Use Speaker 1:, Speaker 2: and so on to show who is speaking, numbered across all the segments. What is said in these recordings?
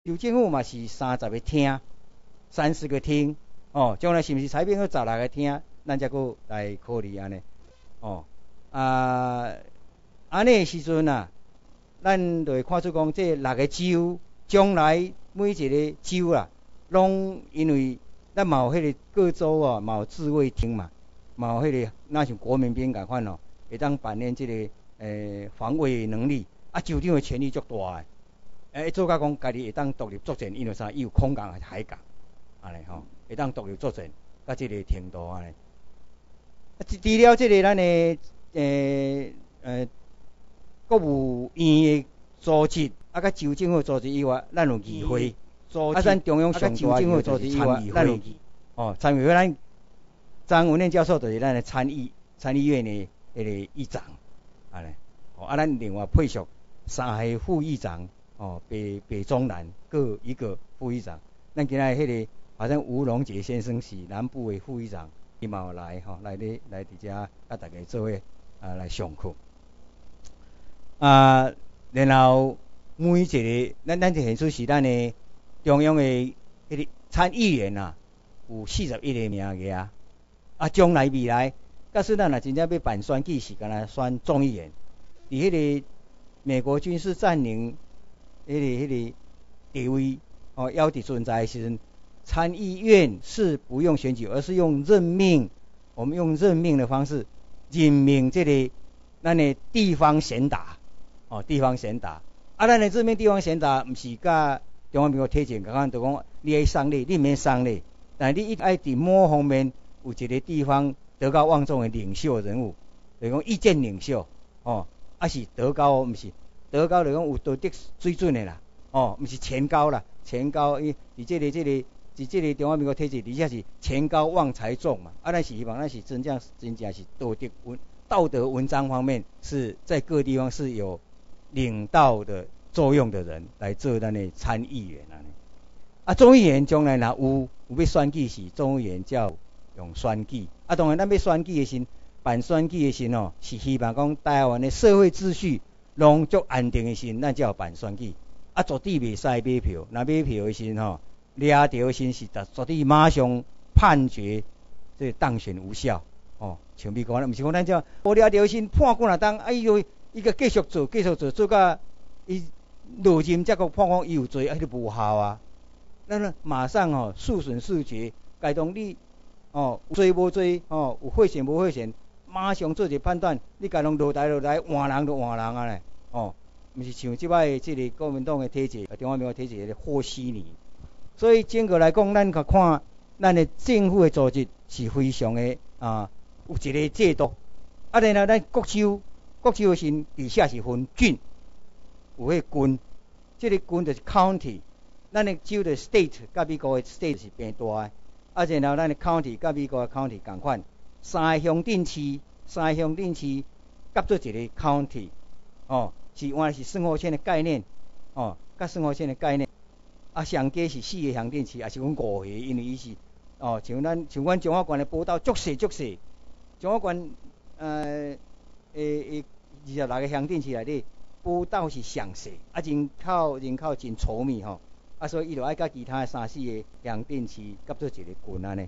Speaker 1: 州政府嘛是30个厅，30个厅，哦，将来是毋是裁变去16个厅，咱才阁来考虑安尼，哦，安尼的时阵啊，咱就会看出讲，这6个州将来每一个州啊，拢因为咱嘛有迄个各州啊，嘛有自卫厅嘛，嘛有迄个那像国民兵共款哦，会当扮演这个防卫能力，啊，州长的权力足大的，做甲讲家己会当独立作战，因为啥？伊有空港、海港，安尼吼，会当独立作战，到这个程度安尼。除了这个咱的国务院的组织，甲州政府组织以外，咱有议会，咱中央上大议会就是参议会，参议会咱张文念教授就是咱的参议院的迄个议长，安尼，咱另外配属3个副议长，北中南各一个副议长。咱今仔迄个好像吴荣杰先生是南部的副议长，伊嘛有来来伫遮甲大家做伙来上课。然后每一个咱就现出是咱的中央的迄个参议员啊，有41个名额啊。将来未来，假使咱若真正要办选举，是干那选众议员。伫迄个美国军事占领迄个地位要伫存在的时阵，参议院是不用选举，而是用任命。我们用任命的方式任命这个咱的地方贤达，地方贤达。咱的任命地方贤达，毋是甲中华民国体制共款，就讲你爱送礼，你毋免送礼，但你爱伫某方面有一个地方德高望重的领袖人物，就是讲意见领袖，是德高，毋是德高，就讲有道德水准的啦，毋是前高啦，前高伫这个中华民国体制底下是前高望才重嘛，咱是希望咱是真正是道德文章方面是在各地方是有领导的作用的人来做咱的参议员众议员将来若有要选举时，众议员才有用选举。当然咱要选举的时，办选举的时是希望讲台湾的社会秩序拢足安定的时，咱才有办选举。绝对袂使买票，若买票的时抓到的时是绝对马上判决这当选无效。像美国，毋是讲咱这无抓到时判几若当，哎呦，伊个继续做到伊落任才个判讲伊有罪，迄就无效啊。咱马上速审速决，该当你有罪无罪，有贿选无贿选，马上做一个判断。你该当落台换人就换人啊咧，毋是像即摆即个国民党的体制，中华民国体制的和稀泥。所以整个来讲，咱较看咱的政府的组织是非常的有一个制度。然后咱国州的时底下是分郡，有迄郡，这个郡就是 county。咱的州的 state 甲美国的 state 是变大的，然后咱的 county 甲美国的 county 同款，3个乡镇市夹做一个 county，是原来是生活圈的概念，甲生活圈的概念。上加是4个乡镇市，也是讲5个，因为伊是像阮中华县的步道足细，中华县26个乡镇市内底，步道是上细，人口真稠密所以伊就爱甲其他的3、4个乡镇市夹做一个郡安尼。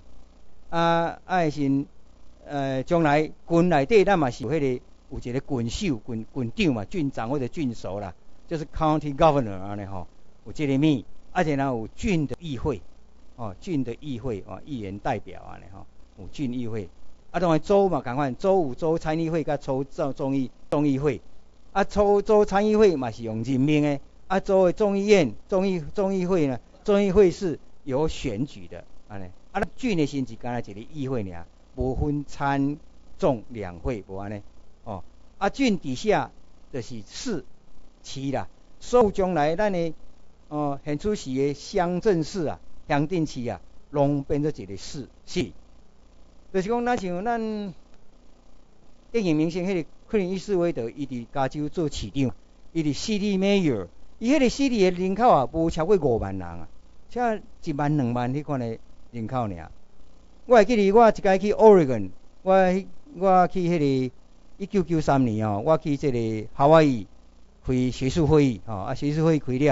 Speaker 1: 将来郡内底咱嘛是有迄个有一个郡首、郡长嘛，郡长或者郡守啦，就是 county governor 安尼有这个面。然后有郡的议会，议员代表安尼有郡议会。当然州嘛同款，州有州参议会甲州众议会。州参议会嘛是用任命的，州的众议院、众议会呢，众议会是有选举的安尼。郡的是干那一个议会尔，无分参众两会无安尼。郡底下就是市啦，所以将来咱的现出时的乡镇市乡镇市拢变做一个市，就是讲像咱电影明星迄个克林伊斯威德，伊伫加州做市长，伊伫 city mayor， 伊迄个 city 的人口无超过5万人才1万2万迄款的人口尔。我会记得我一摆去 Oregon， 我去迄个1993年我去这个夏威夷开学术会议学术会议开了。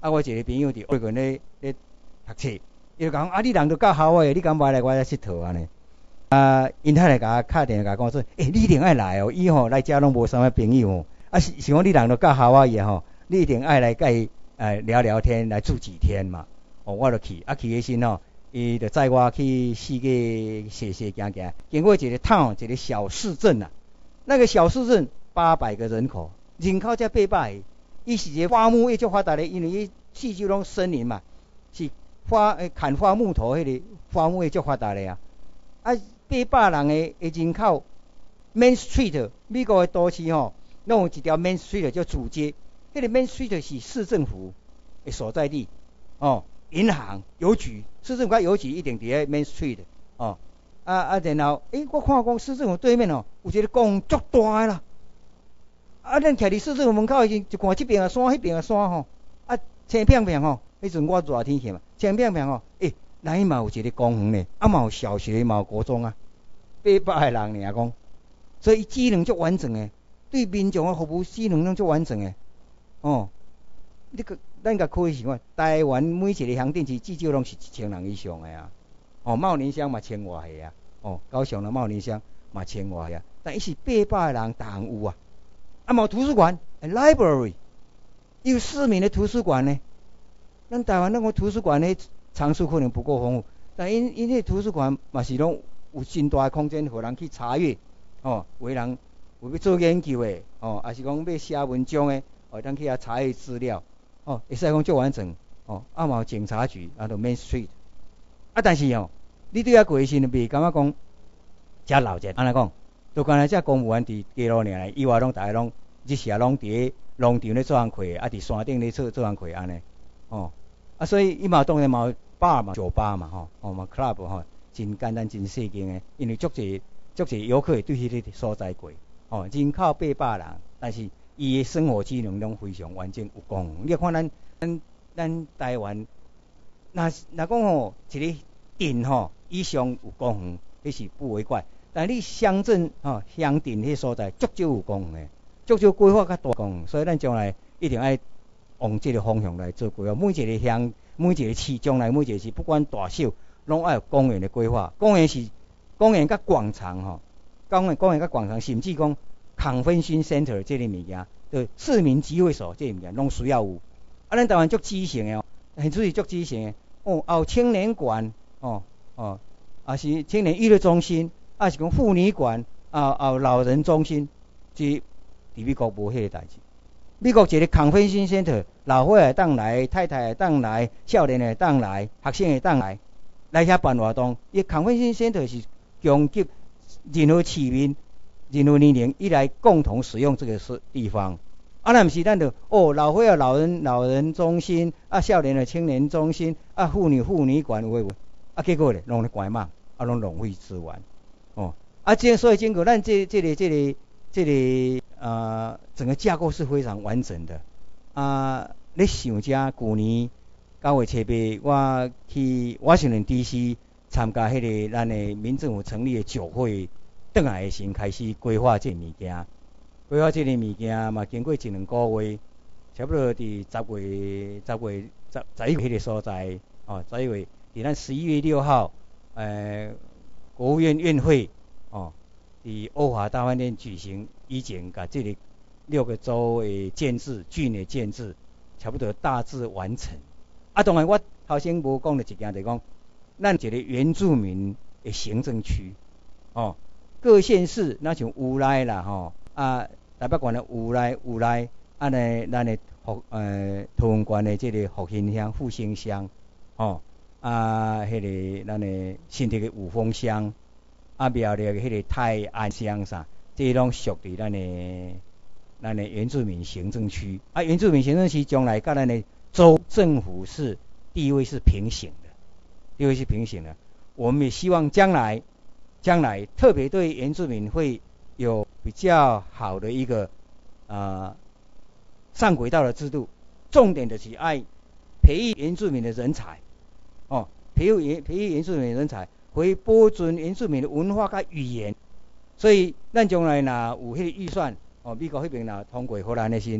Speaker 1: 啊，我一个朋友伫外国咧读册，伊就讲啊，你人都够好诶，你敢买来我来佚佗安尼？啊，因太太甲我敲电话甲我说，你一定爱来哦，伊吼来遮拢无啥物朋友哦，啊是讲你人都够好伊吼，你一定爱来甲伊聊聊天，来住几天嘛。哦，我就去，啊去的时吼，伊就载我去四界踅踅行行，经过一个 town 一个小市镇啊，那个小市镇800个人口，人口才800个，伊是一个花木业足发达的，因为伊四周拢森林嘛，是砍伐木头迄个花木业足发达的啊。啊，800人的人口 ，Main Street 美国的都市吼，拢有一条 Main Street 叫主街，迄个 Main Street 是市政府的所在地，哦，银行、邮局，市政府邮局一定伫咧 Main Street， 哦，然后，我看讲市政府对面哦，有一个公园足大的啦，啊，咱徛伫市政府门口的时候，就看这边的山，迄边的山吼，啊，青片片吼，迄阵我热天去嘛，青片片吼，咱嘛有一个公园呢，啊嘛有小学，嘛有国中啊，800个人尔讲，所以机能足完整诶，对民众诶服务机能拢足完整诶，哦，咱甲可以想看，台湾每一个乡镇市至少拢是1000人以上诶啊，哦，茂林乡嘛1000外个啊，哦，高雄的茂林乡嘛1000外个啊，但伊是800个人，逐项有啊，啊嘛有图书馆 ，library， 有市民的图书馆呢，咱台湾那个图书馆呢？场所可能不够丰富，但因迄图书馆嘛是拢有真大的空间，互人去查阅，哦，有的人有要做研究的，哦，还是讲要写文章的，哦，咱去遐查阅资料，哦，会使讲足完整，哦，啊嘛有警察局，啊就 Main Street， 啊但是哦，你对遐过时袂感觉讲遮老者，安尼讲，就干那遮公务员伫街路尔，以外拢大家拢日时啊拢伫咧农场咧做工课，啊伫山顶咧做工课安尼，哦。啊，所以伊嘛当然嘛有bar嘛、酒吧嘛，吼，哦嘛 club 吼，真简单真细间诶，因为足侪游客会对迄个所在过，哦，人口800人，但是伊诶生活机能拢非常完整有公园。你看咱台湾，若讲吼一个镇吼以上有公园，迄是不为怪。但你乡镇吼乡镇迄所在足少有公园诶，足少规划较大公园，所以咱将来一定爱往这个方向来做规划，每一个乡、每一个市，将来每一个市，不管大小，拢爱有公园的规划。公园甲广场吼，公园甲广场，甚至讲convention center 这个物件，就市民集会所这个物件，拢需要有。啊，咱台湾足畸形的哦，现在是足畸形的哦，有青年馆哦，啊是青年娱乐中心，啊是讲妇女馆，有老人中心，即伫美国无迄个代志。美国一个convention center， 老伙会当来，太太会当来，少年会当来，学生会当来遐办活动。伊 convention center 是供给任何市民、任何年龄以来共同使用这个地方。啊，那毋是咱就老伙老人中心，啊少年的青年中心，啊妇女馆有啊结果咧，拢咧关网，啊拢浪费资源。哦，啊所以经过咱这个整个架构是非常完整的。你想遮去年9月7日，我去华盛顿 DC 参加迄个咱的民政府成立的酒会，转来的时开始规划这物件。规划这个物件嘛，经过1-2个月，差不多伫11月迄个所在，哦，11月伫咱11月6号，国务院院会，哦，伫欧华大饭店举行，以前甲这个6个州的建制、郡的建制，差不多大致完成。啊，当然我头先无讲的一件就是讲，咱一个原住民的行政区，哦，各县市那像有来啦，吼，台北县的有来，咱的桃园县的这个复兴乡、复兴乡，哦，迄个咱的新竹的五峰乡，苗栗的迄个泰安乡啥，这拢属于咱的原住民行政区。原住民行政区将来甲咱的州政府是地位是平行的，我们也希望将来特别对原住民会有比较好的一个上轨道的制度，重点的是爱培育原住民的人才，哦，培育原住民的人才，会保存原住民的文化甲语言。所以咱将来若有迄个预算，哦，美国迄边若通过荷兰的时，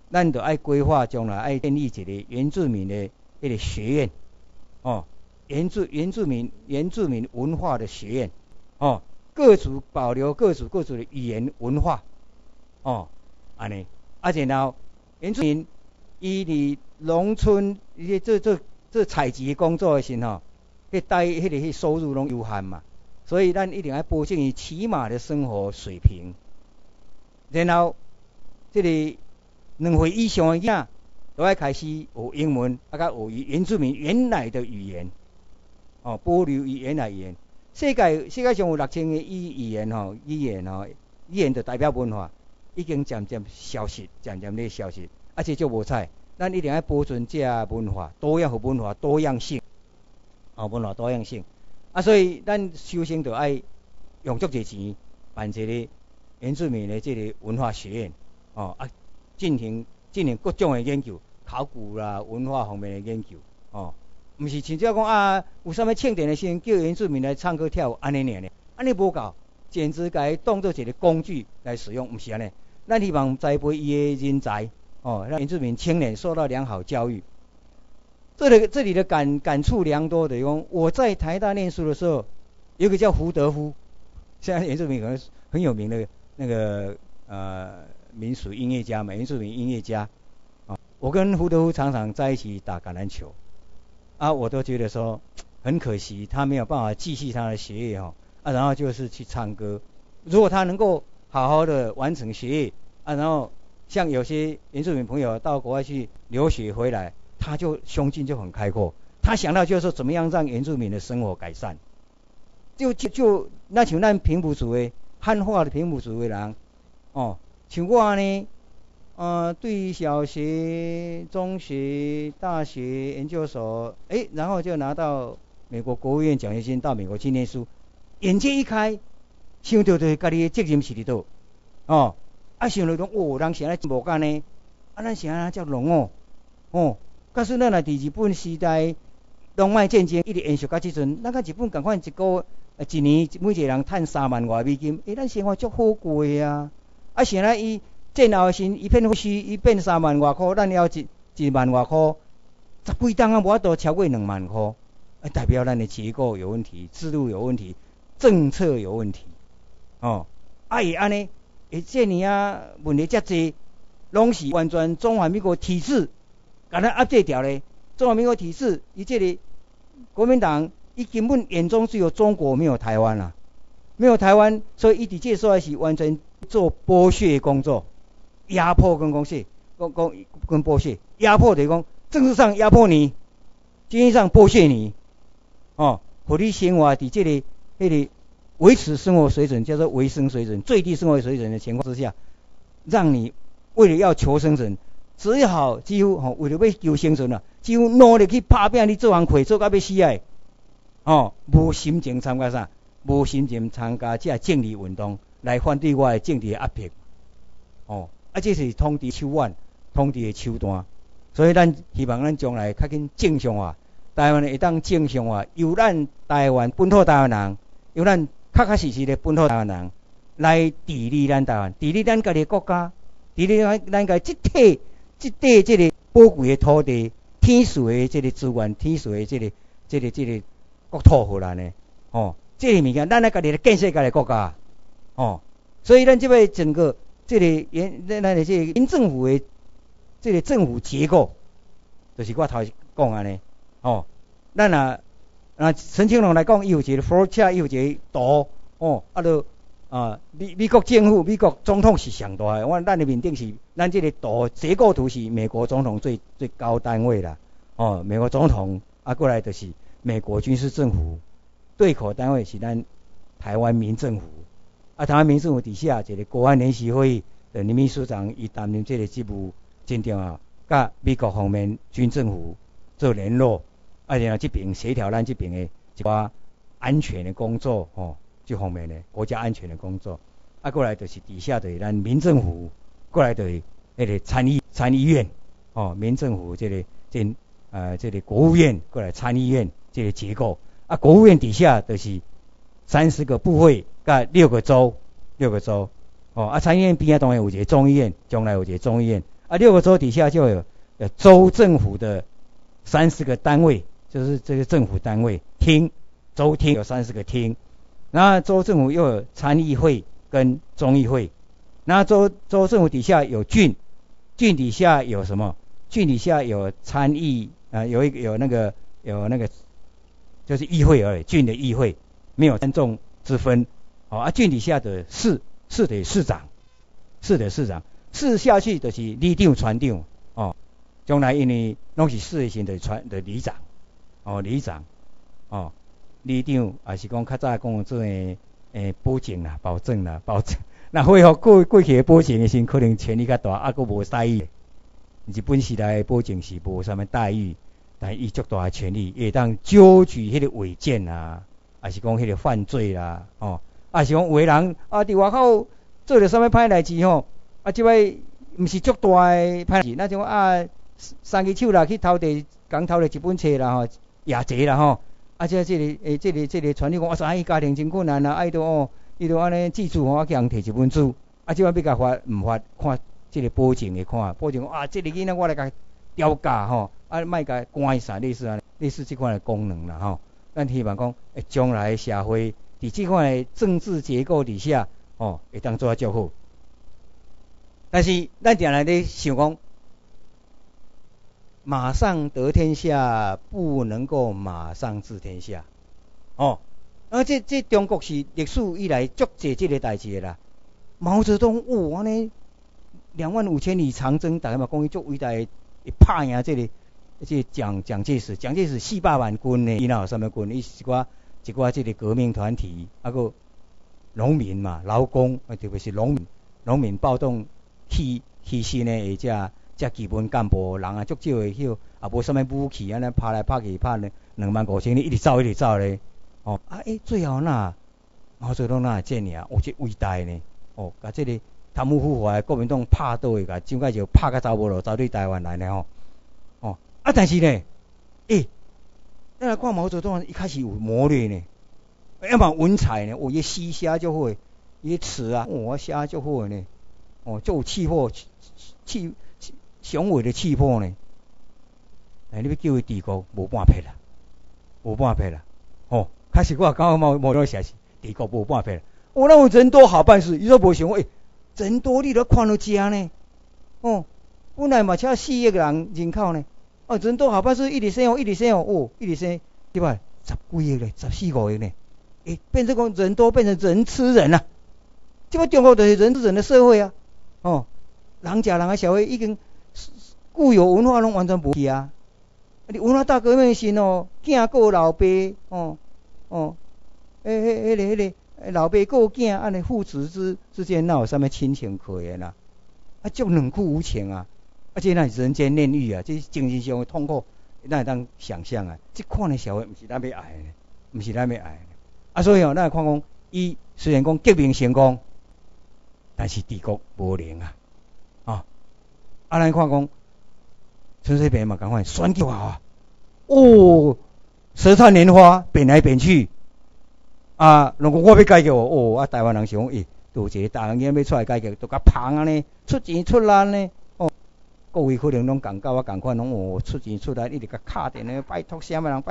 Speaker 1: 咱就爱规划将来爱建立一个原住民的一个学院，原住民文化的学院，各族保留各族的语言文化，安尼，然后原住民伊伫农村伊做采集工作的时候，迄收入拢有限嘛，所以咱一定要保证伊起码的生活水平。然后，这个2岁以上的囝仔都要开始学英文，甲学原住民原来的语言，保留伊原来语言。世界上有6000个语言就代表文化，已经渐渐消失，渐渐咧消失，这就无采。咱一定要保存这文化多样和文化多样性，文化多样性。所以咱首先就要用足侪钱办一个原住民的这个文化学院，进行各种的研究、考古啦、文化方面的研究，唔是像只讲有啥物庆典的时候叫原住民来唱歌跳舞安尼尔呢？安尼无够，简直甲伊当作一个工具来使用，唔是安尼。咱希望栽培伊的人才，让原住民青年受到良好教育。这里的感触良多的，讲我在台大念书的时候，有个叫胡德夫，现在原住民可能很有名的那个民俗音乐家嘛，原住民音乐家，我跟胡德夫常常在一起打橄榄球。我都觉得说很可惜，他没有办法继续他的学业然后就是去唱歌。如果他能够好好的完成学业然后像有些原住民朋友到国外去留学回来，他就胸襟就很开阔，他想到就是说怎么样让原住民的生活改善。就那像咱平埔族的汉化的平埔族的人，像我呢。对小学、中学、大学、研究所，然后就拿到美国国务院奖学金到美国去念书，眼界一开，想到就是家己的责任是伫倒，想到讲人是安尼无干呢，咱是安尼遮浓假使咱若伫日本时代龙脉战争一直延续到即阵，咱甲日本共款一年每一个人赚3万外美金，咱生活足好过啊！现在伊战后时一片废墟，伊变3万外块，咱要1万外块，10几档无法度超过2万块，代表咱的结构有问题，制度有问题，政策有问题，会安尼，这尔问题遮济，拢是完全中华民国体制甲咱压制掉咧。中华民国体制，伊这个国民党，伊根本眼中只有中国，没有台湾啦，没有台湾，所以伊伫这时候是完全做剥削工作。压迫跟剥削，跟剥削，压迫就是讲政治上压迫你，经济上剥削你，互你生活伫这个维持生活水准，叫做维生水准，最低生活水准的情况之下，让你为了要求生存，只好几乎为了要求生存几乎努力去打拼，你做工课做到要死无心情参加啥，无心情参加这政治运动来反对我的政治压迫，这是统治手腕，统治的手段，所以咱希望咱将来较紧正常化，台湾会当正常化，由咱台湾本土台湾人，由咱确实的本土台湾人来治理咱台湾，治理咱家己的国家，治理咱家这块这个宝贵的土地，天赐的这个资源，天赐的这个国土互咱的，这个物件咱家己来建设家己的国家，所以咱这边整个。咱的这个民政府的这个政府结构，就是我头讲安尼，咱陈清龙来讲，伊有一个 flow chart， 伊有一个图，美国政府、美国总统是上大的，咱的面顶是咱这个图结构图是美国总统最高单位啦，美国总统过来就是美国军事政府，对口单位是咱台湾民政府。台湾民政府底下一个国安联席会议的林秘书长，伊担任这个职务真重要，甲美国方面军政府做联络，然后这边协调咱这边的一寡安全的工作，这方面的国家安全的工作，过来就是底下的咱民政府，过来就是那个参议院，民政府这个国务院过来参议院这个结构，国务院底下就是30个部会。甲6个州，参议院边当然有一个众议院，将来有一个众议院， 6个州底下就有州政府的30个单位，就是这个政府单位厅，州厅有30个厅，然后州政府又有参议会跟众议会，然后州政府底下有郡底下有什么？郡底下有参议有那个就是议会而已，郡的议会没有参众之分。郡底下的市的市长，市下去就是里长、村长。将来因为拢是市的时的里长，里长，里长也是讲较早讲做保证啦，保证。那会过去的保证的时，可能权力较大，佫无待遇。日本时代的保证是无啥物待遇，但伊足大的权力，会当揪举迄个违建啊，还是讲迄个犯罪啦，还是讲有的人伫外口做着啥物歹代志吼，即摆毋是足大的歹代志，那种三只手啦去偷摕一本册啦夜贼啦这个传你讲伊家庭真困难啦，伊都安尼记住去人摕一本书，即摆要甲发毋发看这个保证的看，保证这个囡仔我来甲调教莫甲关啥类似这款的功能啦咱希望讲将来的社会伫这款的政治结构底下会当做较好。但是咱定来咧想讲，马上得天下不能够马上治天下这中国是历史以来足济这个代志的啦。毛泽东安尼25000里长征，大家嘛讲伊足伟大的拍赢这个蒋介石400万军呢，伊哪有啥物军？伊是一寡这个革命团体，个农民嘛，劳工，特别是农民暴动牺牲的这基本干部，人足少的，也无啥物武器，安尼拍来拍去，拍25000里，一直走咧。最后毛泽东这尔这伟大呢？甲这个贪污腐败国民党拍倒去，甲蒋介石拍甲走无路，走对台湾来呢但是呢，咱来看毛泽东，一开始有谋略呢，要嘛文采呢，伊诗写足好诶，伊词写足好诶呢，足有气魄，雄伟的气魄呢。你要叫伊治国，无半撇啦，开始我感觉毛泽东写是治国无半撇啦。那有人多好办事，伊说无想人多你都看到吃呢，本来嘛才4亿人口呢，人多好办事，一直生，对吧？10几亿咧，14、15亿呢，变成讲人多变成人吃人啊，这个中国就是人吃人的社会啊，人吃人的社会已经固有文化拢完全无去啊。你文化大革命时囝顾老爸，迄个老爸顾囝，安尼父子之间哪有啥物亲情可言啊？足冷酷无情啊！这那是人间炼狱啊！这精神上的痛苦，咱会当想象啊！这款的社会，毋是咱要爱的，所以咱看讲，伊虽然讲革命成功，但是治国无能啊！咱看讲，陈水扁嘛赶快选举舌灿莲花变来变去如果我要改革台湾人想讲有一个大人要出来改革，都甲芳安尼，出钱出力呢各位可能拢共甲我共款，拢出钱出力，一直甲敲电话拜托啥人，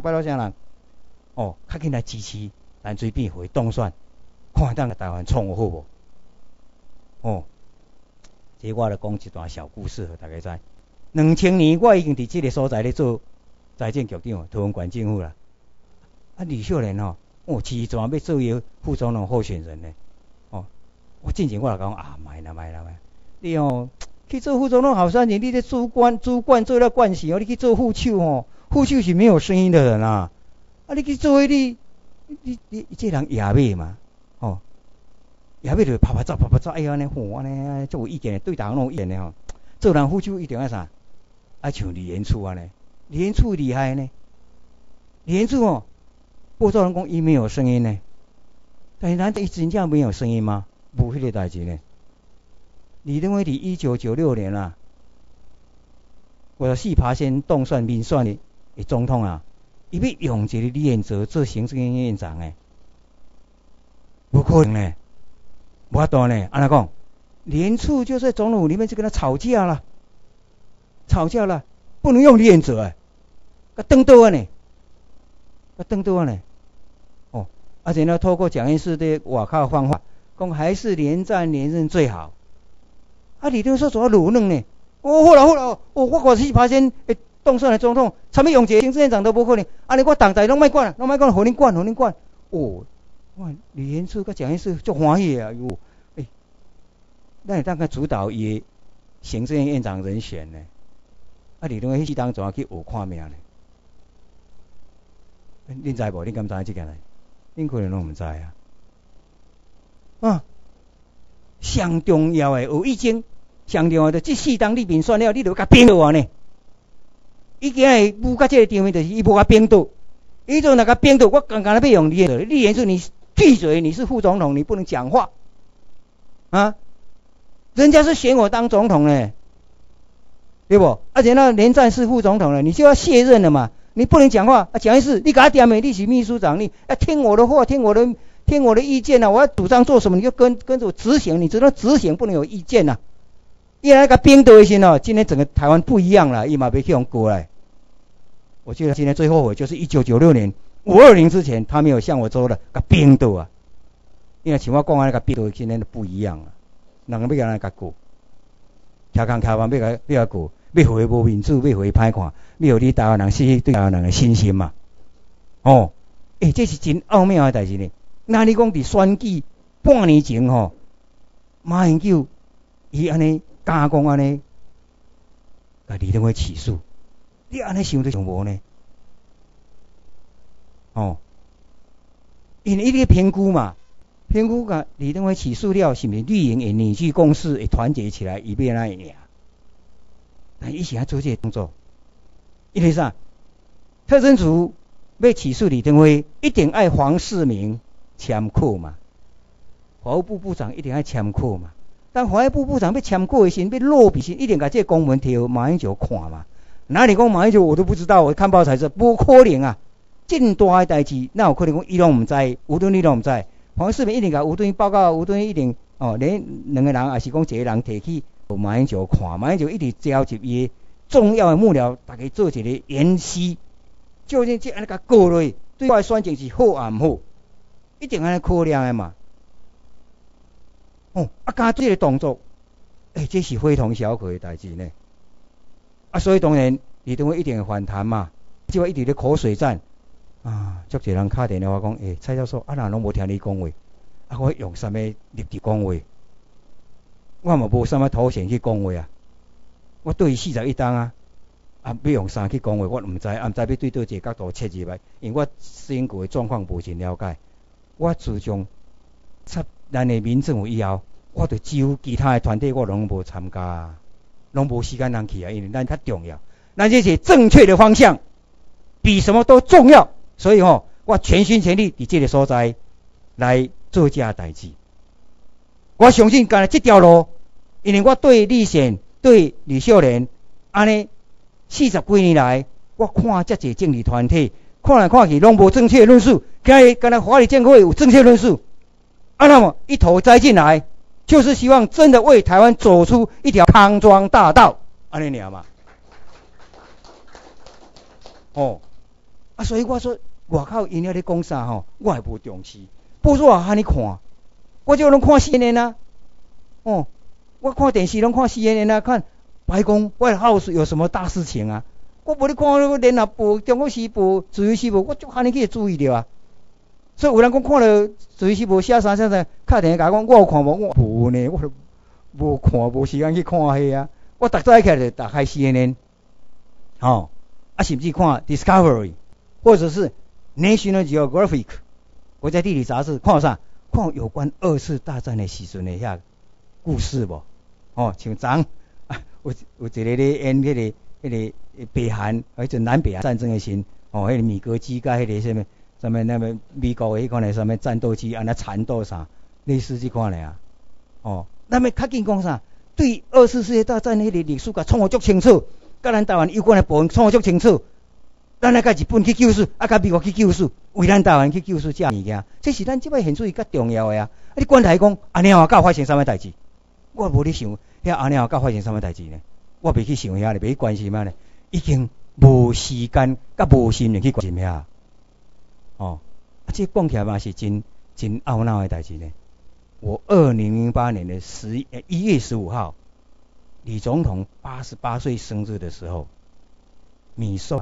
Speaker 1: 较紧来支持蓝水扁回当选，看当个台湾创好无？这我来讲一段小故事，互大家知。2000年我已经伫这个所在咧做财政局长，桃园县政府啦。李秀莲市长要做伊副总统候选人呢。我进前我就讲卖啦，你去做副总统好3年，你这主管做了惯习你去做副手副手是没有声音的人啊。你去做你这人野马嘛，野马就啪走，哎呀安尼足有意见，对大家拢有意见的做人副手一定要啥？像李延初安尼，李延初厉害呢。李延初报道人讲伊没有声音呢，但是咱真正没有声音吗？无迄个代志呢。李登辉伫1996年54趴先当选民选的总统伊要用一个李彦哲做行政院长无可能呢，无法度呢。安怎讲？ 连处就在总统府里面就跟他吵架了，不能用连者个登斗啊呢，而且呢，透过蒋介石的外靠方法，讲还是连战连任最好。李登辉说主要鲁嫩呢，好了，我54%会当选的总统，什么用一个行政院长都无可能，尼我党代拢莫管，互恁管。李连柱甲蒋介石足欢喜啊，咱会当甲主导伊行政院院长人选呢。李登辉迄时当怎啊去学看命呢？恁知无？恁敢知即件代？恁可能拢毋知啊。上重要的有意见，上重要的即4党你民选了，你就甲编倒呢。伊今日舞甲即个场面，就是伊无甲编倒。伊就那个编倒，我刚刚要用你连说你闭嘴，你是副总统，你不能讲话啊！人家是选我当总统呢，对不？而且呢，连战是副总统了，你就要卸任了嘛，你不能讲话。蒋介石，你给他点名，你是秘书长，你要听我的话，听我的意见啊！我要主张做什么，你就跟着我执行，你只能执行，不能有意见啊！伊那个编倒一些哦，今天整个台湾不一样了，伊嘛别去用过来。我觉得今天最后悔就是1996年520之前，他没有向我说的个编倒啊！因为像我讲的那个编倒，今天都不一样了。人要甲咱甲过，徛空徛房要甲过，要回无民主，要回歹看，要互你台湾人失去对台湾人的信心嘛。这是真奥妙的代志呢。那你讲伫选举半年前马英九伊安尼加工安尼，甲李登辉起诉，你安尼想都想无呢？因为伊个评估嘛。评估甲李登辉起诉了，是毋是绿营会凝聚共识，会团结起来，以便咱会赢？但伊是爱做这个动作，因为啥？特侦组要起诉李登辉，一定爱黄世明签扣嘛，法务部部长一定爱签扣嘛。但法务部部长要签扣的时，要落笔时，一定甲这个公文摕马英九看嘛。哪里讲马英九我都不知道，我看报才知，不可能啊！这么大的代志，那有可能讲伊拢毋知，吴敦义拢毋知。黄世明一定甲吴敦义报告，吴敦义一定连两个人，还是讲一个人提去互马英九看，马英九一直召集伊重要的幕僚，大家做一个研析，究竟这安尼甲过落去，对我的选情是好还毋好？一定安尼考量的嘛。加这个动作，这是非同小可的代志呢。所以当然李登辉一定会反弹嘛，即话一直咧口水战。足侪人敲电话讲，蔡教授，人拢无听你讲话，我用什么立场讲话？我嘛无什么头衔去讲话啊。我对41党要用啥去讲话，我毋知，毋知要对倒一个角度切入来，因为我身过的状况无真了解。我自从插咱的民政府以后，我就几乎其他的团体我拢无参加，拢无时间通去因为咱较重要，咱这是正确的方向，比什么都重要。所以我全心全力伫这个所在来做这代志。我相信干这条路，因为我对立宪、对吕秀莲安尼40几年来，我看遮济政治团体，看来看去拢无正确的论述。今日敢若华理建国会有正确论述，那么一头栽进来，就是希望真的为台湾走出一条康庄大道，安尼尔嘛。所以我说外口因遐咧讲啥我也无重视。报纸也安尼看，我就拢看 CNN 啊。我看电视拢看 CNN 啊，看白宫 White House 有什么大事情啊。我无咧看联合报、中国时报、自由时报，我就安尼去注意着啊。所以有人讲看了自由时报写啥，敲电话甲我讲，我有看无？我无呢，我无看，无时间去看迄啊。我逐早起来就打开 CNN，甚至看 Discovery。或者是 National Geographic 国家地理杂志，看啥？看有关2次大战的时阵的遐故事无？像昨有一个咧演迄个北韩，或者南北韩战争的时，迄个米格机甲迄个什么那么美国的迄款的什么战斗机安那缠斗啥，类似这款的那么较紧讲啥？对2次世界大战迄个历史甲创足清楚，甲咱台湾有关的部分创足清楚。咱甲日本去救赎，甲美国去救赎，为咱台湾去救赎这物件，这是咱即摆现在较重要的啊！你管他讲，安尼甲有发生啥物代志？ 我无咧想，遐阿娘甲发生啥物代志呢？我袂去想遐咧，袂去关心遐咧，已经无时间甲无心力去关心遐。哦，这讲起来嘛是真懊恼的代志呢。我2008年的1月15号，李总统88岁生日的时候，米寿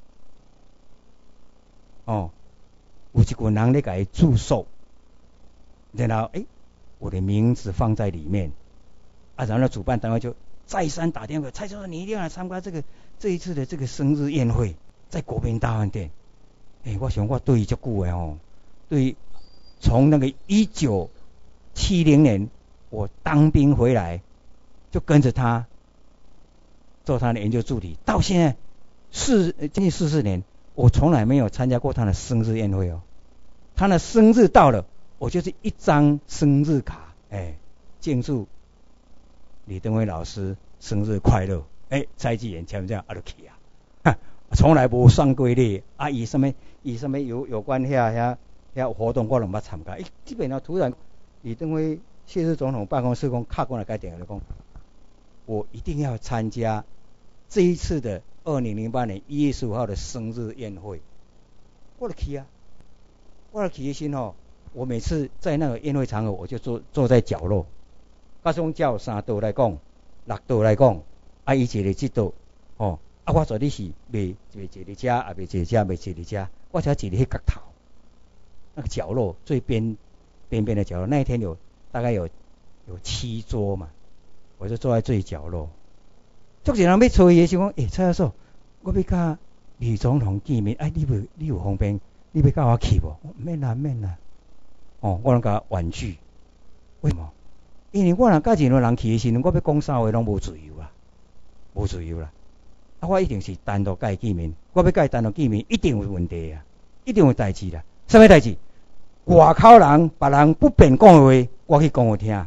Speaker 1: 有一群人咧给他祝寿，然后我的名字放在里面，然后主办单位就再三打电话，蔡教授你一定要来参加这一次的这个生日宴会，在国宾大饭店。我想我对伊足久的对，从那个1970年我当兵回来，就跟着他做他的研究助理，到现在将近44年，我从来没有参加过他的生日宴会他的生日到了，我就是一张生日卡，庆祝李登辉老师生日快乐，蔡纪元签这样就去啊，从来无送过礼伊什么有关遐活动我拢捌参加，基本上突然李登辉谢氏总统办公室敲过来改电话讲，我一定要参加这一次的2008年1月15号的生日宴会，我就去啊，我就去的时候我每次在那个宴会场合，我就坐在角落，甲种照3道来讲，6道来讲，伊一个这道我做的是袂坐伫遮，也袂坐遮，袂坐伫遮，我只坐伫迄角头，那个角落最边边的角落。那一天大概有7桌嘛，我就坐在最角落。足多人要找伊的时候讲，蔡教授，我要甲李总统见面，你有方便，你要甲我去无？免啦。我拢甲婉拒。为什么？因为我若甲任何人去的时候，我要讲啥话拢无自由啦。我一定是单独甲伊见面，我要甲伊单独见面，一定有问题啊，一定有代志啦。什么代志？外口人别人不便讲的话，我去讲互听。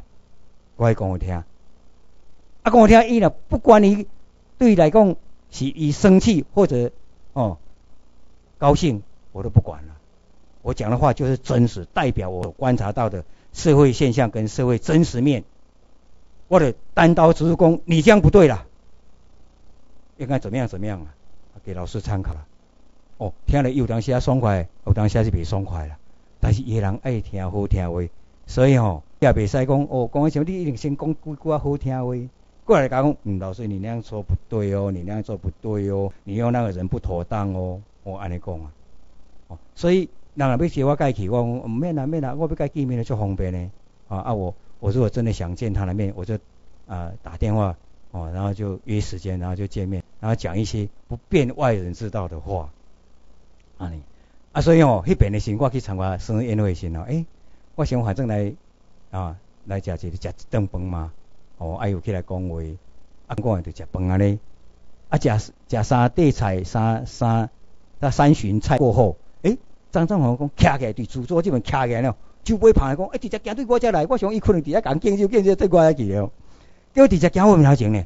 Speaker 1: 讲互听，伊若不管伊对伊来讲是伊生气或者高兴，我都不管了。我讲的话就是真实，代表我观察到的社会现象跟社会真实面。我的单刀直入讲，你这样不对啦。应该怎么样啊？给老师参考了。听了有当时爽快，有当时是袂爽快啦。但是有人爱听好听话，所以也袂使讲讲迄像你一定先讲几句好听话，过来讲老师你那样说不对你那样做不对你用那个人不妥当安尼讲啊。所以人若要叫我甲伊去，我讲免啦，我要甲伊见面就方便呢。我如果真的想见他的面，我就打电话。然后就约时间，然后就见面，然后讲一些不便外人知道的话。所以迄边的时候我去参加生日宴会时我想反正来食一顿饭嘛，有起来讲话，讲就食饭安尼，食三碟菜三巡菜过后，张总统讲徛起来，伫主桌这边徛起来了，就尾旁来讲，直接行对我遮来，我想伊可能伫遐讲敬酒对我来去了。叫直接行我面头前呢，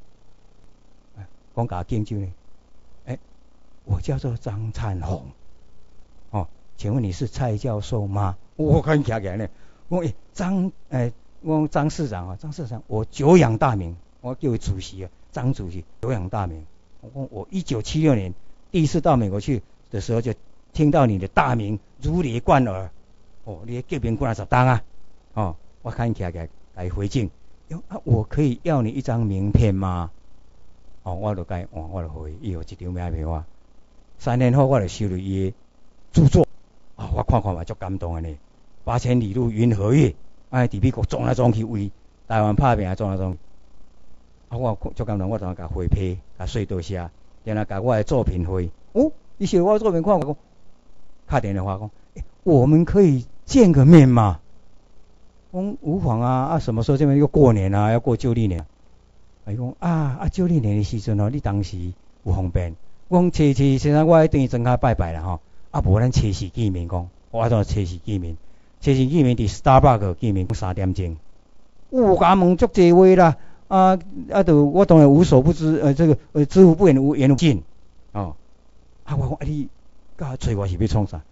Speaker 1: 讲甲敬酒呢。我叫做张灿宏。请问你是蔡教授吗？我看起来呢，我张市长我久仰大名，我叫为主席张主席久仰大名。我1976年第一次到美国去的时候，就听到你的大名如雷贯耳。你革命过来10当啊！我看起来来回敬。我可以要你一张名片吗？我就给伊有一张名片我。3年后我就收了伊的著作，我看嘛足感动的呢。8000里路云和月，伫美国撞来撞去，为台湾拍拼撞来撞去。我足感动，我当甲回批，甲说多谢，然后甲我的作品回。伊写我的作品看，我讲，打电话讲，我们可以见个面吗？无妨啊！什么时候这边要过年啊？要过旧历年。伊讲旧历年的时阵你当时有方便。我讲初先生，我爱等于庄脚拜拜啦无咱初时见面讲，我怎初时见面？初时见面伫 Starbucks 见面3点钟。甲问足济话啦，我当然无所不知，这个知无不言无尽。我讲你找我是要创啥？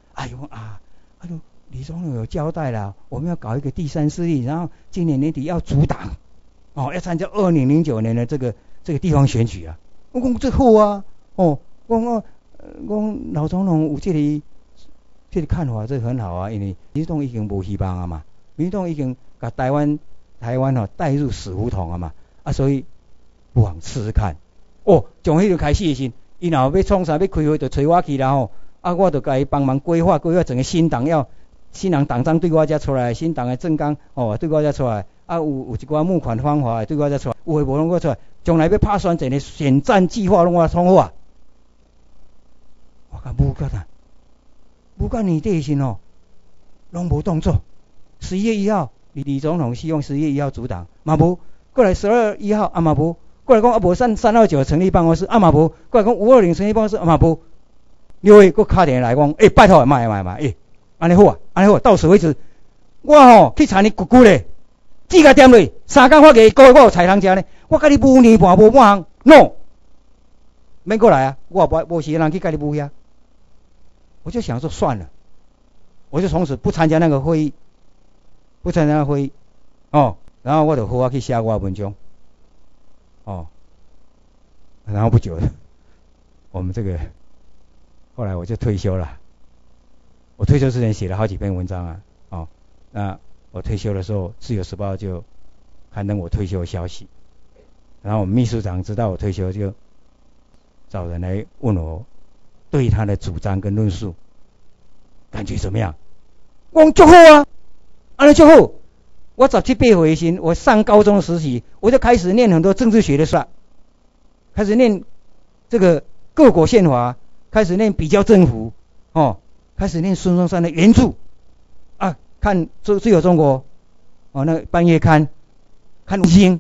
Speaker 1: 李总统有交代了，我们要搞一个第三势力，然后今年年底要阻挡。 要参加2009年的这个地方选举啊。我讲这好啊，讲老总统有这个看法，这很好啊，因为民进党已经无希望啊嘛，民进党已经把台湾带入死胡同啊嘛，所以不妨试试看。从迄个开始的时，伊若要创啥要开会，就找我去啦我就甲伊帮忙规划整个新党党章对我才出来，新党的政纲对我才出来，有一寡募款方法对我才出来，有诶无拢我出来，将来要拍选战的选战计划拢我创好啊。我讲不管你底时拢无动作。11月1号，李总统希望11月1号组党，嘛无，过来12月1号嘛无，过来讲无329成立办公室嘛无，过来讲520成立办公室嘛无，6月佫敲电话来讲，拜托卖，安尼好，到此为止。我去查你久久咧，指甲点落，3工发给个月我有菜通食呢，我甲你5年半无半项 ，no， 免过来啊，我无时间人去甲你舞遐。我就想说算了，我就从此不参加那个会议，然后我就好好去写我的文章，然后不久我们后来我就退休了。我退休之前写了好几篇文章啊，那我退休的时候，《自由时报》就刊登我退休的消息，然后我们秘书长知道我退休，就找人来问我对他的主张跟论述感觉怎么样？我说就好啊，安尼就好。我17、8岁时，我上高中时期，我就开始念很多政治学的书，开始念这个各国宪法，开始念比较政府，开始念孙中山的原著看自由中国那半月刊，看文星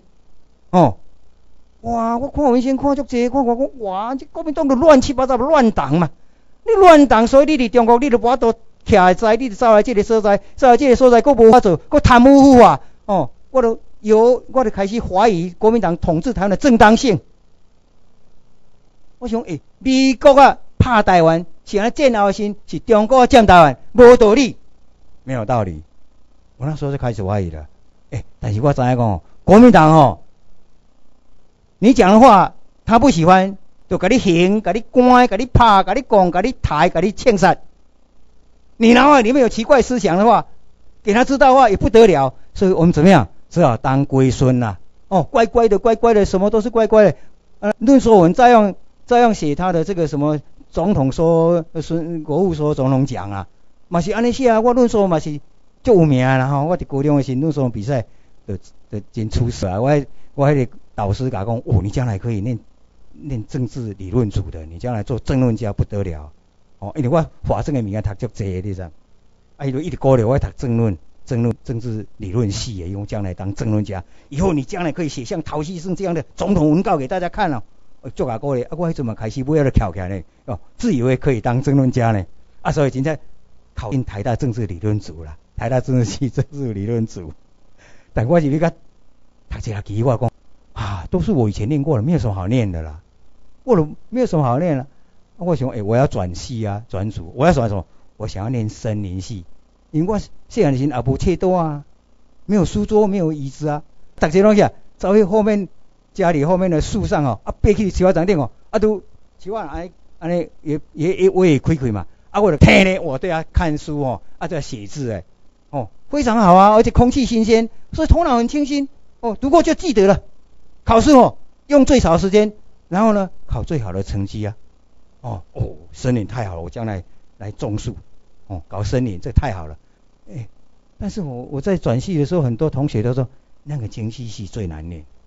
Speaker 1: 哇，我看文星看足济，看哇，这国民党都乱七八糟乱党嘛，你乱党，所以你伫中国你就无法度徛在，你就走来这个所在，佫无法做，佫贪污腐化我就开始怀疑国民党统治台湾的正当性。我想美国拍台湾，是安战后的时是中国占台湾，无道理，没有道理。我那时候就开始怀疑了。但是我知影讲，国民党你讲的话他不喜欢，就给你刑，给你关，给你拍，给你讲，给你抬，给你枪杀。你脑海里面有奇怪思想的话，给他知道的话也不得了。所以我们怎么样？只好当龟孙啦。乖乖的，什么都是乖乖的。论说文照样写他的这个什么总统说国务说总统奖啊，嘛是安尼写啊。我论说嘛是足有名啦我伫高中的时论说比赛就真出色啊。我迄个导师甲讲，你将来可以念政治理论组的，你将来做政论家不得了因为我法政的物件读足济的，你知道？伊就一直鼓励我读政治理论系的，因为将来当政论家，以后你将来可以写像陶希圣这样的总统文告给大家看足鼓励我迄阵嘛开始尾仔就翘起来呢自以为可以当政论家呢所以真正考进台大政治理论组啦，台大政治系政治理论组。但我是你甲读一下奇我讲都是我以前念过的，没有什么好念的啦，没有什么好念了。我想我要转系转组，我要转什么？我想要念森林系，因为我细汉时也无册桌没有书桌，没有椅子读这东西走去后面家里后面的树上爬去树仔上顶都树仔安尼也我也开嘛我就听呢，我对看书对写字非常好而且空气新鲜，所以头脑很清新读过就记得了。考试用最少的时间，然后呢考最好的成绩森林太好了，我将来种树搞森林，这太好了。但是我在转系的时候，很多同学都说那个经济系最难念，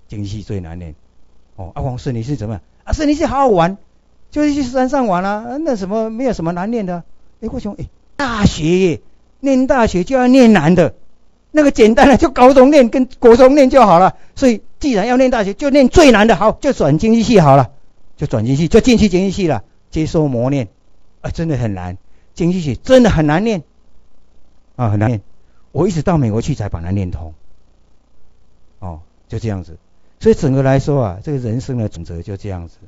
Speaker 1: 我讲森林系怎么样森林系好好玩，就是去山上玩那什么没有什么难念的我想大学念大学就要念难的，那个简单的就高中念跟国中念就好了。所以既然要念大学，就念最难的，好就转经济系好了，就进去经济系了，接受磨练真的很难，经济系真的很难念很难念。我一直到美国去才把它念通就这样子。所以整个来说这个人生的准则就这样子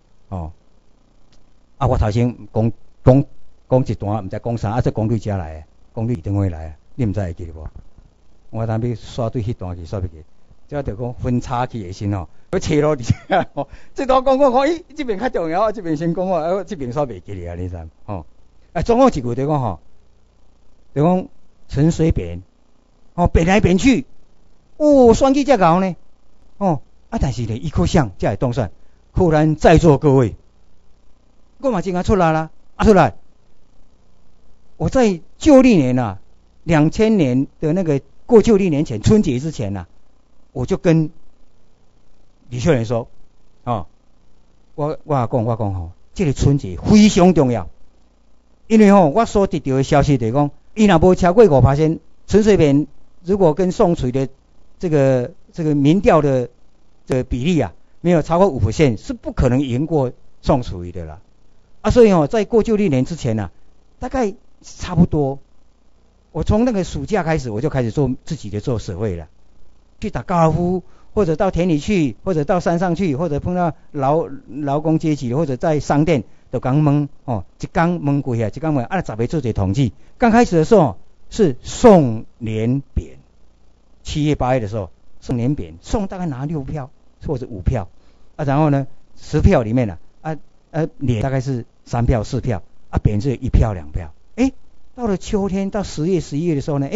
Speaker 1: 我头先讲一段，唔知讲啥这讲对家来的，讲对电话来的，你唔知会记得无？我当要刷对迄段去刷不记。 这就讲分叉去的时吼，要切落伫遮吼，这都讲，咦，这边较重要，这边先讲哦，这边煞袂记哩啊，你知吼？总共一句就讲吼，就讲陈水扁，变来变去，选举才搞呢，但是呢，伊可想才会当选，可能在座各位，我嘛真出来啦，出来，我在旧历年啊，2000年的那个过旧历年前春节之前啊，我就跟李秀莲说，我讲吼，这个春节非常重要，因为我所得到的消息就是讲，伊若无超过5%，陈水扁如果跟宋楚瑜的这个民调的这个比例啊，没有超过5%，是不可能赢过宋楚瑜的啦。所以在过旧历年之前啊，大概差不多，我从那个暑假开始，我就开始自己的做社会了，去打高尔夫，或者到田里去，或者到山上去，或者碰到劳工阶级，或者在商店，就讲问一天问过啊，一天问10个做一统计。刚开始的时候是宋联扁，7月8月的时候，宋联扁，宋大概拿6票或者5票，然后呢10票里面联大概是3票4票，扁是1票2票。到了秋天，到10月11月的时候呢，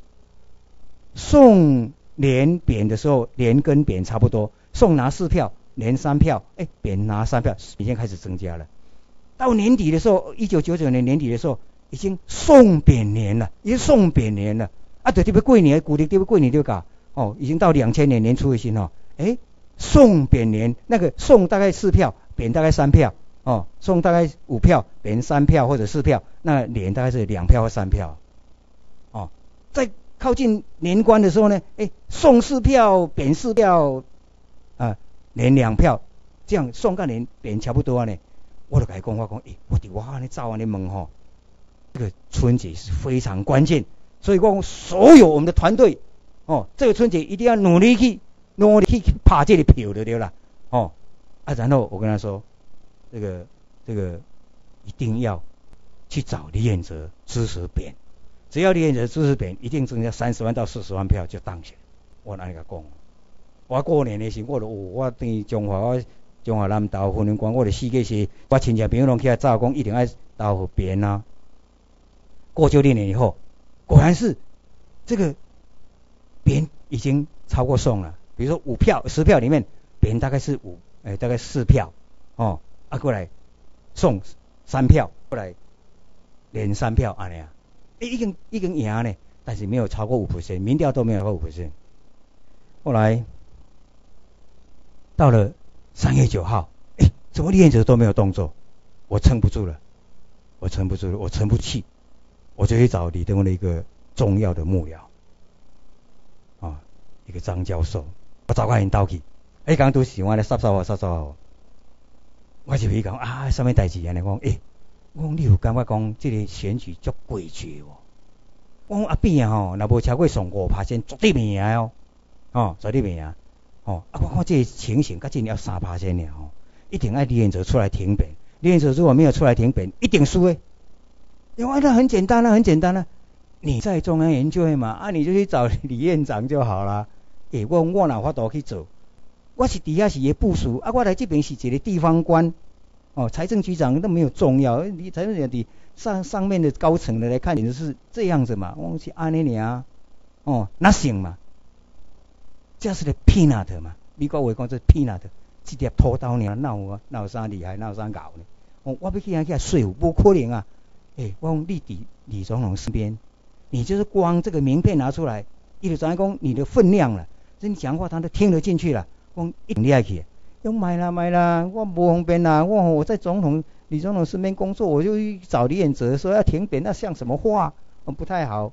Speaker 1: 宋联扁的时候，联跟扁差不多，宋拿4票，联3票，扁拿3票，已经开始增加了。到年底的时候，1999年年底的时候，已经宋扁年了，已经宋扁年了。对，特别过年，古历特别过年就搞，已经到2000年年初的时候，宋扁年，那个宋大概4票，扁大概3票。宋大概5票，扁3票或者4票，那联大概是2票或3票。在靠近年关的时候呢，宋4票，扁4票，联2票，这样宋跟联扁差不多呢。我就跟他讲，我伫我安尼早安尼问这个春节是非常关键，所以讲所有我们的团队，这个春节一定要努力去打这个票就对了。然后我跟他说。这个一定要去找李彦哲支持扁，只要李彦哲支持扁，一定增加30万到40万票就当选。我安尼甲讲，我过年的时候，我对中华南投分灵关，我就四个是，我亲戚朋友拢起来早讲，一定要投扁啊。过旧历年以后，果然是这个扁已经超过宋了。比如说5票10票里面，扁大概是大概4票过来宋3票，过来连3票安尼啊，已经赢呢，但是没有超过5%，民调都没有超过5%。后来到了3月9号，怎么李彦哲都没有动作？我撑不住了，我撑不起，我就去找李登辉的一个重要的幕僚一个张教授，我找他因兜去，刚拄是我咧杀我。我就去讲什么代志安尼讲，我讲你有感觉讲这个选举足诡谲我讲扁若无超过上5%，绝对袂赢绝对袂赢我看这个情形，甲今年要3%尔一定要李彦哲出来挺扁。李彦哲如果没有出来挺扁，一定输因为那很简单你在中央研究院嘛，你就去找李院长就好了。我哪法度去做？我是底下是个部属我来这边是一个地方官财政局长都没有重要，你财政局上面的高层的来看，你是这样子嘛？我是安尼尔nothing 嘛，这是个 peanut 嘛？美国话讲这 peanut， 一粒土豆尔，哪有啥厉害，哪有啥搞呢？我要去人家说服，不可能啊！我讲你伫李总统身边，你就是光这个名片拿出来，他就知影讲你的分量了，你讲话他都听得进去了。讲一定厉害去，用买啦，我不方便啦，我在李总统身边工作，我就去找李彦哲说要挺扁，那像什么话？不太好。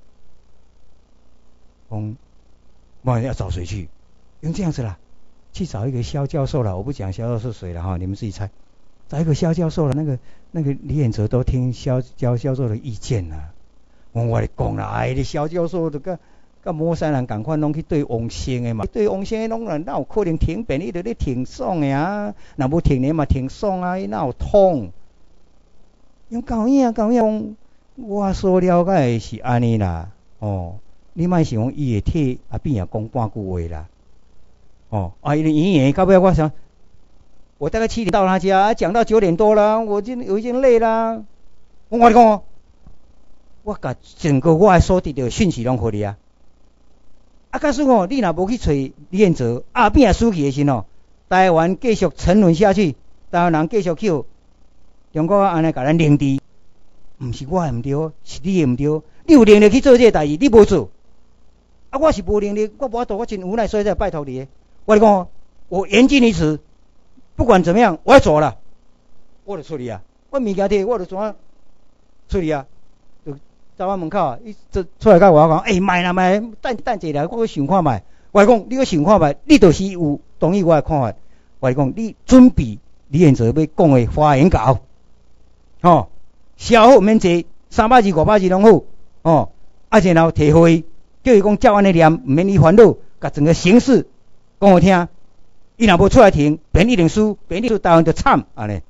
Speaker 1: 我要找谁去？用这样子啦，去找一个萧教授啦，我不讲萧教授是谁了你们自己猜。找一个萧教授了，那个李彦哲都听萧教授的意见啦。我咧讲啦，你萧教授这个。甲某些人共款拢去对王生的嘛，对王生的拢哪有可能挺扁？伊就咧挺爽的啊，若无挺的嘛挺爽啊，伊哪有通？用搞影，我所了解的是安尼啦，你莫想伊会替扁讲半句话啦， 演演到尾我想，我大概7点到他家，讲到9点多了，我已经累了。我跟你讲，我把整个我所得到的讯息拢给你啊。假使你若无去找李彦哲后边输去的时候，台湾继续沉沦下去，台湾人继续去中国安尼甲咱凌治，毋是我的毋对，是你的毋对。你有能力去做这个代志，你无做。我是无能力，我无法度，我真无奈，所以才拜托你的。我跟你讲，我言尽于此，不管怎么样，我要走了，我就出去啊。我物件摕，我就怎啊出去啊？就走我门口，伊出来甲我讲，卖啦卖，等一下，我去想看卖。我讲，你去想看卖，你就是有同意我的看法。我讲，你准备李彦哲要讲的发言稿，写好免坐，300字500字拢好，然后摕回，叫伊讲照安尼念，毋免伊烦恼，甲整个形势讲互听。伊若无出来停，便一定输，便一定台湾就惨安尼。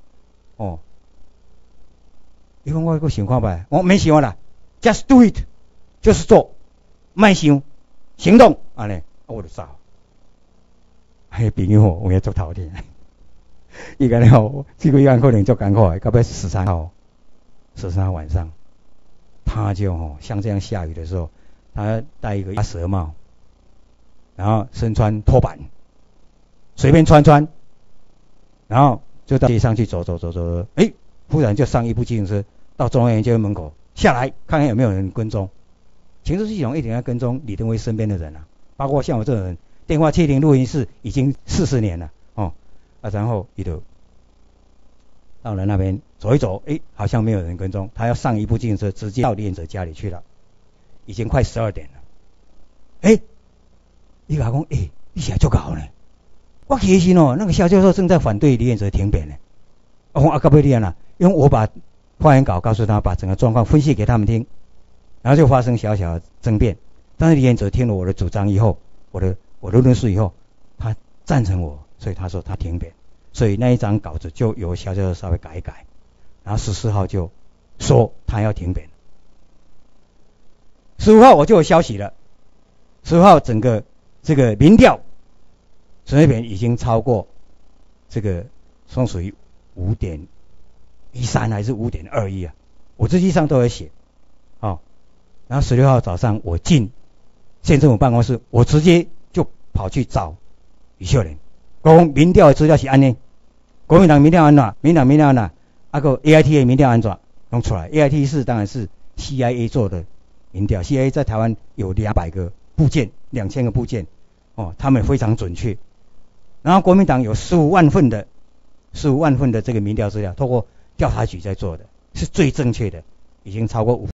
Speaker 1: 伊讲我搁想看卖，我免想啦 ，just do it， 就是做，莫想，行动安尼，我就走。朋友有影足头天，伊讲了，这个月可能足艰苦的，到尾13号晚上，他就像这样下雨的时候，他戴一个鸭舌帽，然后身穿拖板，随便穿，然后就到街上去走，忽然就上一部计程车到中央研究院门口下来，看看有没有人跟踪。情治系统一定要跟踪李登辉身边的人啊，包括像我这种人，电话窃听录音室已经40年了然后伊就到了那边走一走，好像没有人跟踪，他要上一部计程车直接到李彦哲家里去了，已经快12点了。伊甲我讲，你现在足搞呢？我其实那个夏教授正在反对李彦哲停扁呢。我讲到尾你啊，因为我把发言稿告诉他，把整个状况分析给他们听，然后就发生小小的争辩。但是李彦哲听了我的主张以后，我的论述以后，他赞成我，所以他说他停扁，所以那一张稿子就由小教授稍微改一改，然后14号就说他要停扁。15号我就有消息了，15号整个这个民调，陈水扁已经超过这个松属于5.13还是5.21啊？我日记上都有写。然后16号早上我进县政府办公室，我直接就跑去找余秀莲，讲民调的资料是安尼，国民党民调安怎，民党民调安怎，个 AIT 的民调安怎弄出来。AIT 是当然是 CIA 做的民调 ，CIA 在台湾有200个部件，2000个部件，他们非常准确。然后国民党有15万份的这个民调资料，透过调查局在做的，是最正确的，已经超过